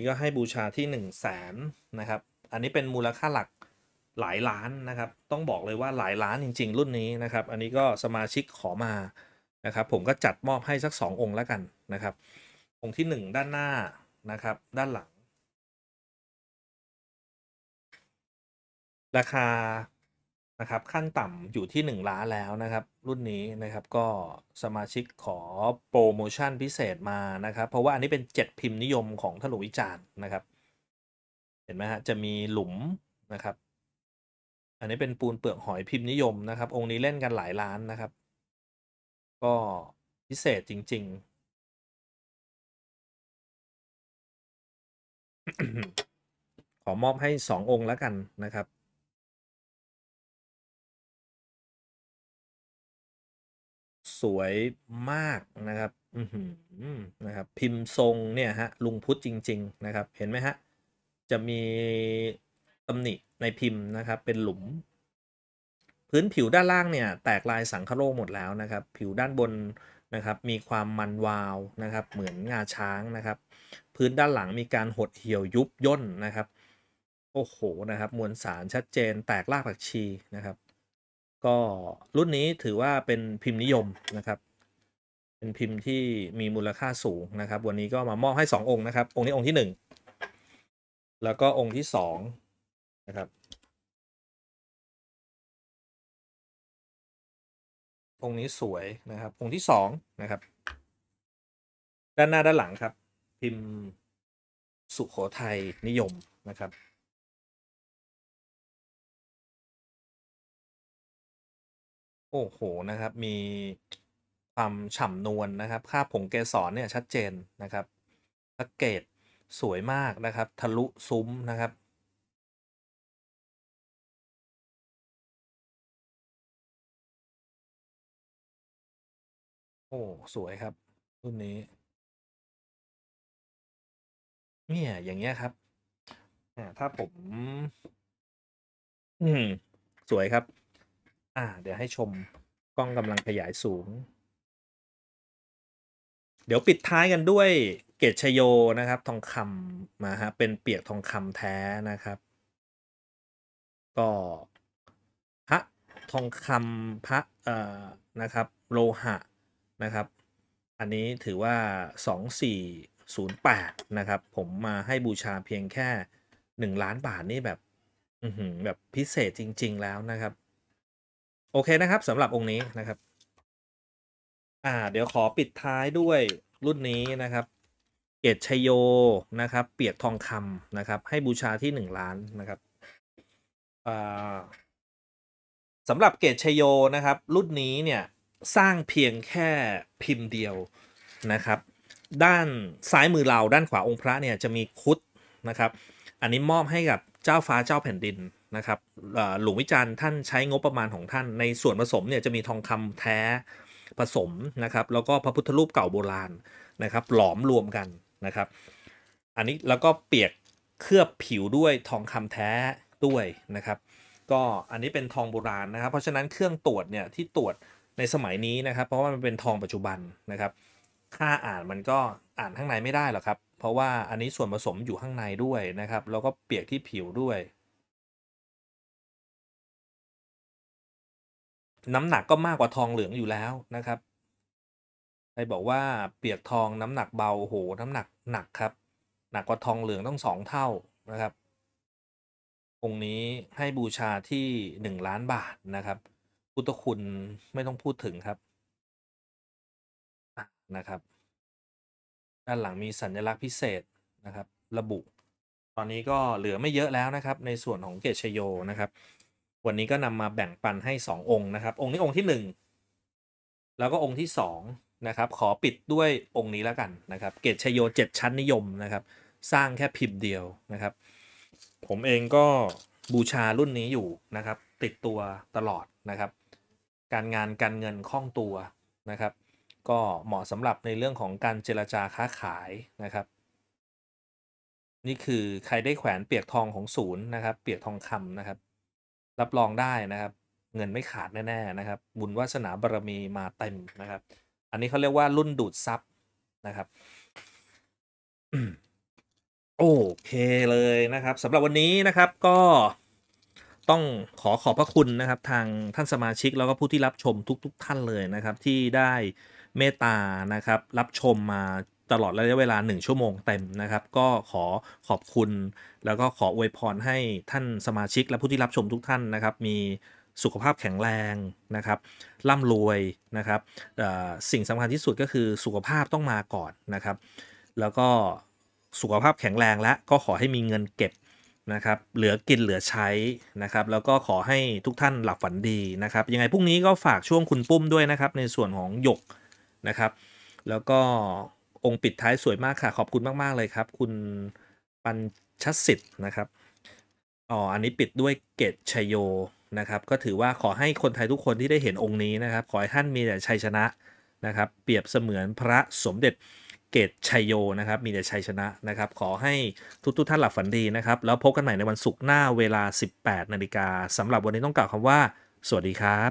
นี้ก็ให้บูชาที่100,000นะครับอันนี้เป็นมูลค่าหลักหลายล้านนะครับต้องบอกเลยว่าหลายล้านจริงๆรุ่นนี้นะครับอันนี้ก็สมาชิกขอมานะครับผมก็จัดมอบให้สัก2 องค์แล้วกันนะครับองค์ที่1ด้านหน้านะครับด้านหลังราคานะครับขั้นต่ำอยู่ที่1 ล้านแล้วนะครับรุ่นนี้นะครับก็สมาชิกขอโปรโมชั่นพิเศษมานะครับเพราะว่าอันนี้เป็น7พิมพ์นิยมของถลุวิจารณ์นะครับเห็นไหมฮะจะมีหลุมนะครับอันนี้เป็นปูนเปลือกหอยพิมพ์นิยมนะครับองค์นี้เล่นกันหลายล้านนะครับก็พิเศษจริงๆ ขอมอบให้2 องค์แล้วกันนะครับสวยมากนะครับนะครับพิมพ์ทรงเนี่ยฮะลุงพุทธจริงๆนะครับเห็นไหมฮะจะมีตำหนิในพิมพ์นะครับเป็นหลุมพื้นผิวด้านล่างเนี่ยแตกลายสังคโลกหมดแล้วนะครับผิวด้านบนนะครับมีความมันวาวนะครับเหมือนงาช้างนะครับพื้นด้านหลังมีการหดเหี่ยวยุบย่นนะครับโอ้โหนะครับมวลสารชัดเจนแตกรากผักชีนะครับก็รุ่นนี้ถือว่าเป็นพิมพ์นิยมนะครับเป็นพิมพ์ที่มีมูลค่าสูงนะครับวันนี้ก็มามอบให้2 องค์นะครับองค์นี้องค์ที่1แล้วก็องค์ที่2นะครับองค์นี้สวยนะครับองค์ที่2นะครับด้านหน้าด้านหลังครับพิมพ์สุโขทัยนิยมนะครับโอ้โหนะครับมีความฉ่ำนวลนะครับค่าผงเกสรเนี่ยชัดเจนนะครับแพ็กเกจสวยมากนะครับทะลุซุ้มนะครับโอ้สวยครับรุ่นนี้เนี่ยอย่างเงี้ยครับถ้าผมอืมสวยครับเดี๋ยวให้ชมกล้องกำลังขยายสูง เดี๋ยวปิดท้ายกันด้วยเกตชโยนะครับทองคำมาฮะเป็นเปียกทองคำแท้นะครับก็พระทองคำพระนะครับโลหะนะครับอันนี้ถือว่า2408นะครับผมมาให้บูชาเพียงแค่1 ล้านบาทนี่แบบแบบพิเศษจริงๆแล้วนะครับโอเคนะครับสำหรับองค์นี้นะครับ เดี๋ยวขอปิดท้ายด้วยรุ่นนี้นะครับเกตชัยโยนะครับเปียกทองคำนะครับให้บูชาที่1 ล้านนะครับอ่าสำหรับเกตชัยโยนะครับรุ่นนี้เนี่ยสร้างเพียงแค่พิมพ์เดียวนะครับด้านซ้ายมือเราด้านขวาองค์พระเนี่ยจะมีคุดนะครับอันนี้มอบให้กับเจ้าฟ้าเจ้าแผ่นดินนะครับหลวงวิจารณ์ท่านใช้งบประมาณของท่านในส่วนผสมเนี่ยจะมีทองคำแท้ผสมนะครับแล้วก็พระพุทธรูปเก่าโบราณนะครับหลอมรวมกันนะครับอันนี้แล้วก็เปียกเคลือบผิวด้วยทองคำแท้ด้วยนะครับก็อันนี้เป็นทองโบราณนะครับเพราะฉะนั้นเครื่องตรวจเนี่ยที่ตรวจในสมัยนี้นะครับเพราะว่ามันเป็นทองปัจจุบันนะครับค่าอ่านมันก็อ่านข้างในไม่ได้หรอกครับเพราะว่าอันนี้ส่วนผสมอยู่ข้างในด้วยนะครับแล้วก็เปียกที่ผิวด้วยน้ำหนักก็มากกว่าทองเหลืองอยู่แล้วนะครับ ใครบอกว่าเปียกทองน้ำหนักเบาโหน้ำหนักหนักครับหนักกว่าทองเหลืองต้อง2 เท่านะครับองค์นี้ให้บูชาที่1 ล้านบาทนะครับพุทธคุณไม่ต้องพูดถึงครับนะครับด้านหลังมีสัญลักษณ์พิเศษนะครับระบุตอนนี้ก็เหลือไม่เยอะแล้วนะครับในส่วนของเกตชโยนะครับวันนี้ก็นำมาแบ่งปันให้2 องค์นะครับองค์นี้องค์ที่1แล้วก็องค์ที่2นะครับขอปิดด้วยองค์นี้แล้วกันนะครับเกตชโย7 ชั้นนิยมนะครับสร้างแค่พิมพ์เดียวนะครับผมเองก็บูชารุ่นนี้อยู่นะครับติดตัวตลอดนะครับการงานการเงินคล่องตัวนะครับก็เหมาะสำหรับในเรื่องของการเจรจาค้าขายนะครับนี่คือใครได้แขวนเปียกทองของศูนย์นะครับเปียกทองคำนะครับรับรองได้นะครับเงินไม่ขาดแน่ๆนะครับบุญวาสนาบารมีมาเต็มนะครับอันนี้เขาเรียกว่ารุ่นดูดซับนะครับโอเคเลยนะครับสำหรับวันนี้นะครับก็ต้องขอบพระคุณนะครับทางท่านสมาชิกแล้วก็ผู้ที่รับชมทุกท่านเลยนะครับที่ได้เมตตานะครับรับชมมาตลอดระยะเวลา1 ชั่วโมงเต็มนะครับก็ขอบคุณแล้วก็ขออวยพรให้ท่านสมาชิกและผู้ที่รับชมทุกท่านนะครับมีสุขภาพแข็งแรงนะครับร่ำรวยนะครับสิ่งสำคัญที่สุดก็คือสุขภาพต้องมาก่อนนะครับ แล้วก็สุขภาพแข็งแรงและก็ขอให้มีเงินเก็บนะครับเหลือกินเหลือใช้นะครับแล้วก็ขอให้ทุกท่านหลับฝันดีนะครับยังไงพรุ่งนี้ก็ฝากช่วงคุณปุ้มด้วยนะครับในส่วนของหยกนะครับแล้วก็องค์ปิดท้ายสวยมากค่ะขอบคุณมากๆเลยครับคุณปัญชสิทธิ์นะครับอันนี้ปิดด้วยเกตชัยโยนะครับก็ถือว่าขอให้คนไทยทุกคนที่ได้เห็นองค์นี้นะครับขอให้ท่านมีแต่ชัยชนะนะครับเปรียบเสมือนพระสมเด็จเกตชัยโยนะครับมีแต่ชัยชนะนะครับขอให้ทุกท่านหลับฝันดีนะครับแล้วพบกันใหม่ในวันศุกร์หน้าเวลา 18 นาฬิกาสำหรับวันนี้ต้องกล่าวคำว่าสวัสดีครับ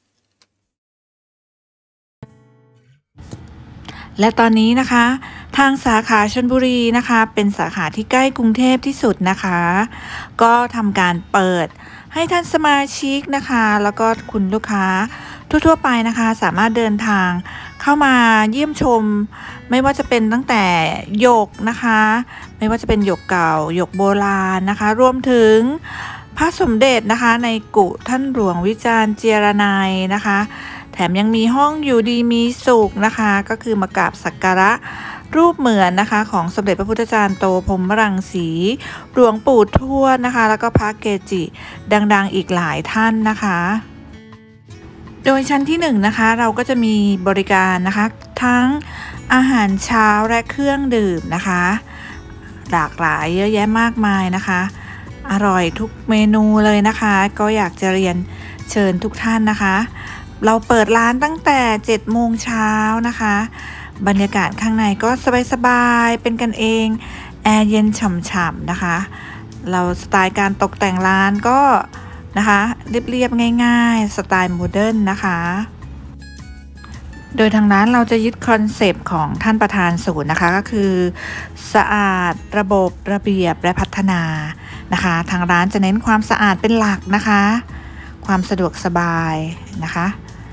และตอนนี้นะคะทางสาขาชลบุรีนะคะเป็นสาขาที่ใกล้กรุงเทพที่สุดนะคะก็ทำการเปิดให้ท่านสมาชิกนะคะแล้วก็คุณลูกค้าทั่วๆไปนะคะสามารถเดินทางเข้ามาเยี่ยมชมไม่ว่าจะเป็นตั้งแต่หยกนะคะไม่ว่าจะเป็นหยกเก่าหยกโบราณนะคะรวมถึงพระสมเด็จนะคะในกุท่านหลวงวิจารณ์เจรนัยนะคะแถมยังมีห้องอยู่ดีมีสุขนะคะก็คือมากราบสักการะรูปเหมือนนะคะของสมเด็จพระพุทธจารย์โตพรหมรังสีหลวงปู่ทวดนะคะแล้วก็พระเกจิดังๆอีกหลายท่านนะคะโดยชั้นที่1นะคะเราก็จะมีบริการนะคะทั้งอาหารเช้าและเครื่องดื่มนะคะหลากหลายเยอะแยะมากมายนะคะอร่อยทุกเมนูเลยนะคะก็อยากจะเรียนเชิญทุกท่านนะคะเราเปิดร้านตั้งแต่7 โมงเช้านะคะบรรยากาศข้างในก็สบายๆเป็นกันเองแอร์เย็นฉ่ำๆนะคะเราสไตล์การตกแต่งร้านก็นะคะเรียบๆง่ายๆสไตล์โมเดิร์นนะคะโดยทางร้านเราจะยึดคอนเซปต์ของท่านประธานศูนย์นะคะก็คือสะอาดระบบระเบียบและพัฒนานะคะทางร้านจะเน้นความสะอาดเป็นหลักนะคะความสะดวกสบายนะคะ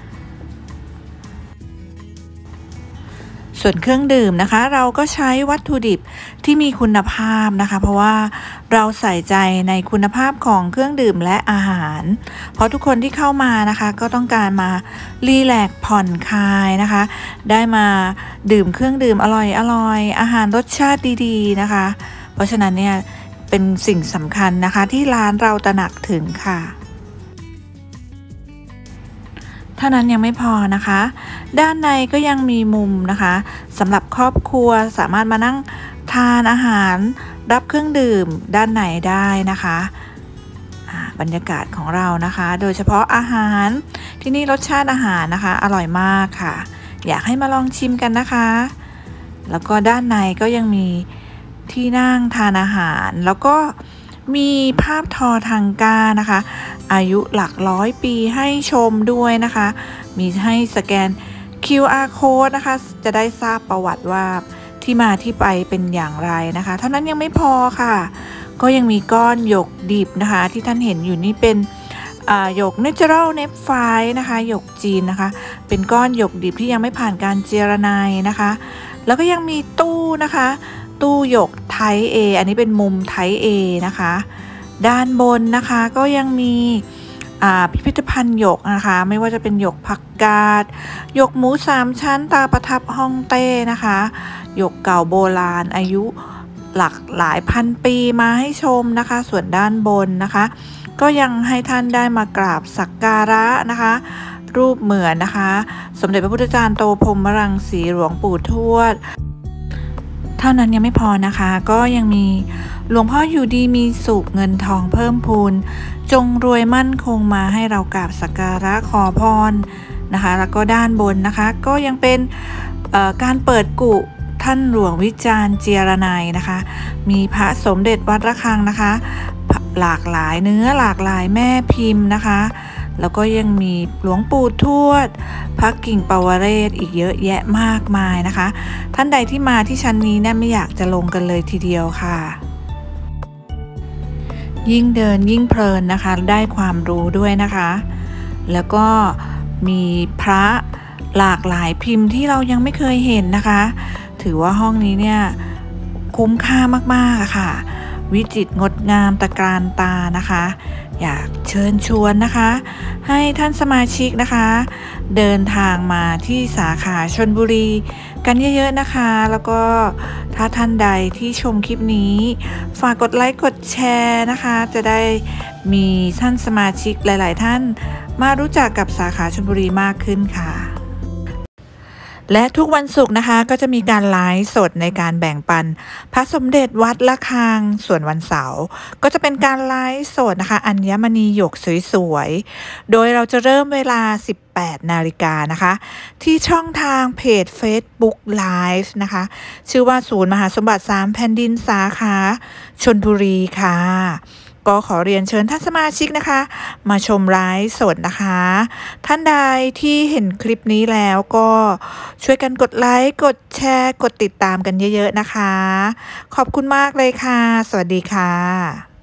ส่วนเครื่องดื่มนะคะเราก็ใช้วัตถุดิบที่มีคุณภาพนะคะเพราะว่าเราใส่ใจในคุณภาพของเครื่องดื่มและอาหารเพราะทุกคนที่เข้ามานะคะก็ต้องการมารีแลกซ์ผ่อนคลายนะคะได้มาดื่มเครื่องดื่มอร่อยอาหารรสชาติดีๆนะคะเพราะฉะนั้นเนี่ยเป็นสิ่งสำคัญนะคะที่ร้านเราตระหนักถึงค่ะเท่านั้นยังไม่พอนะคะด้านในก็ยังมีมุมนะคะสำหรับครอบครัวสามารถมานั่งทานอาหารรับเครื่องดื่มด้านในได้นะคะบรรยากาศของเรานะคะโดยเฉพาะอาหารที่นี่รสชาติอาหารนะคะอร่อยมากค่ะอยากให้มาลองชิมกันนะคะแล้วก็ด้านในก็ยังมีที่นั่งทานอาหารแล้วก็มีภาพทอทังก้านะคะอายุหลัก100 ปีให้ชมด้วยนะคะมีให้สแกน QR code นะคะจะได้ทราบประวัติว่าที่มาที่ไปเป็นอย่างไรนะคะเท่านั้นยังไม่พอค่ะก็ยังมีก้อนหยกดิบนะคะที่ท่านเห็นอยู่นี่เป็นหยก Natural Nephrite นะคะหยกจีนนะคะเป็นก้อนหยกดิบที่ยังไม่ผ่านการเจรไนนะคะแล้วก็ยังมีตู้นะคะตู้หยกไทป์ A อันนี้เป็นมุมไทป์ A นะคะด้านบนนะคะก็ยังมีพิพิธภัณฑ์หยกนะคะไม่ว่าจะเป็นหยกผักกาดหยกหมู3 ชั้นตาประทับฮ่องเต้นะคะหยกเก่าโบราณอายุหลายพันปีมาให้ชมนะคะส่วนด้านบนนะคะก็ยังให้ท่านได้มากราบสักการะนะคะรูปเหมือนนะคะสมเด็จพระพุทธจารย์โตพรหมรังสีหลวงปู่ทวดเท่านั้นยังไม่พอนะคะก็ยังมีหลวงพ่ออยู่ดีมีสุขเงินทองเพิ่มพูนจงรวยมั่นคงมาให้เรากราบสักการะขอพรนะคะแล้วก็ด้านบนนะคะก็ยังเป็นการเปิดกุท่านหลวงวิจารณ์เจรนัยนะคะมีพระสมเด็จวัดระฆังนะคะหลากหลายเนื้อหลากหลายแม่พิมพ์นะคะแล้วก็ยังมีหลวงปู่ทวดพระกิ่งปวเรศอีกเยอะแยะมากมายนะคะ ท่านใดที่มาที่ชั้นนี้เนี่ยไม่อยากจะลงกันเลยทีเดียวค่ะ ยิ่งเดินยิ่งเพลินนะคะได้ความรู้ด้วยนะคะ แล้วก็มีพระหลากหลายพิมพ์ที่เรายังไม่เคยเห็นนะคะ ถือว่าห้องนี้เนี่ยคุ้มค่ามากๆค่ะวิจิตรงดงามตะการตานะคะ อยากเชิญชวนนะคะ ให้ท่านสมาชิกนะคะ เดินทางมาที่สาขาชลบุรีกันเยอะๆนะคะ แล้วก็ถ้าท่านใดที่ชมคลิปนี้ฝากกดไลค์กดแชร์นะคะ จะได้มีท่านสมาชิกหลายๆท่านมารู้จักกับสาขาชลบุรีมากขึ้นค่ะ และทุกวันศุกร์นะคะก็จะมีการไลฟ์สดในการแบ่งปันพระสมเด็จวัดละคังส่วนวันเสาร์ก็จะเป็นการไลฟ์สดนะคะอัญมณีหยกสวยๆโดยเราจะเริ่มเวลา 18 นาฬิกานะคะที่ช่องทางเพจ Facebook Live นะคะชื่อว่าศูนย์มหาสมบัติ3แผ่นดินสาขาชลบุรีค่ะก็ขอเรียนเชิญท่านสมาชิกนะคะมาชมไลฟ์สดนะคะท่านใดที่เห็นคลิปนี้แล้วก็ช่วยกันกดไลค์กดแชร์กดติดตามกันเยอะๆนะคะขอบคุณมากเลยค่ะสวัสดีค่ะ